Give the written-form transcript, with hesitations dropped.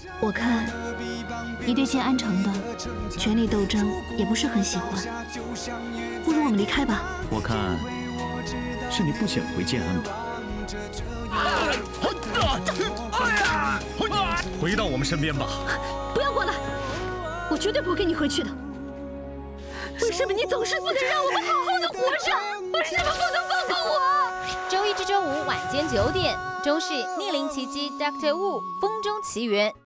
我看你对建安城的权力斗争也不是很喜欢，不如我们离开吧。 我看是你不想回建安吧？ 回到我们身边吧！ 不要过来，我绝对不会跟你回去的。为什么你总是不能让我们好好的活着？为什么不能放过我？ 周一至周五晚间9点，中视《逆鳞奇迹》Dr. Wu 风中奇缘。